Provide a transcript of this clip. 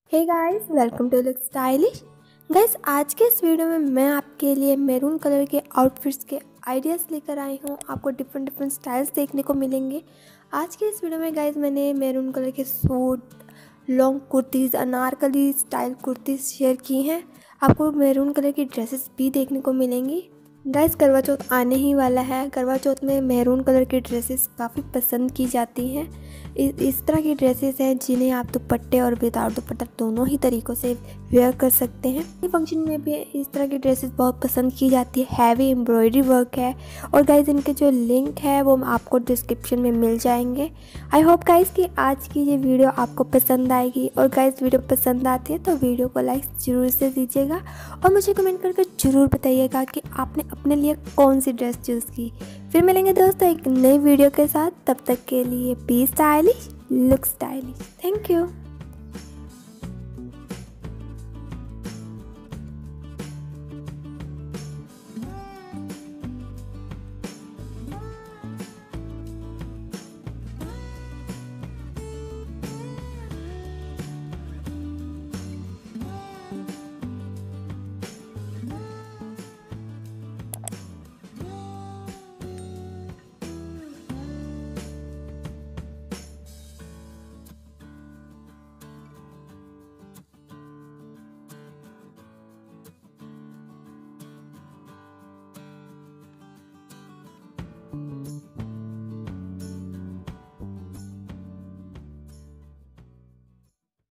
Hey guys, welcome to look stylish. Guys, आज के इस वीडियो में मैं आपके लिए मैरून कलर के आउटफिट्स के आइडियाज़ लेकर आई हूँ। आपको डिफरेंट स्टाइल्स देखने को मिलेंगे। आज के इस वीडियो में गाइस मैंने मैरून कलर के suit, long kurtis, Anarkali style kurtis share की हैं। आपको मैरून कलर की ड्रेसेस भी देखने को मिलेंगी। गाइस, करवा चौथ आने ही वाला है। करवा चौथ में मैरून कलर की ड्रेसेस काफ़ी पसंद की जाती हैं। इस तरह की ड्रेसेस हैं जिन्हें आप दुपट्टे और विदाउट दुपट्टा दोनों ही तरीक़ों से वेयर कर सकते हैं। ये फंक्शन में भी इस तरह की ड्रेसेस बहुत पसंद की जाती है। हैवी एम्ब्रॉयडरी वर्क है और गाइस इनके जो लिंक है वो आपको डिस्क्रिप्शन में मिल जाएंगे। आई होप गाइस कि आज की ये वीडियो आपको पसंद आएगी। और गाइस, वीडियो पसंद आती है तो वीडियो को लाइक ज़रूर से दीजिएगा और मुझे कमेंट करके ज़रूर बताइएगा कि आपने अपने लिए कौन सी ड्रेस चूज़ की। फिर मिलेंगे दोस्तों एक नई वीडियो के साथ। तब तक के लिए be stylish, look stylish. Thank you.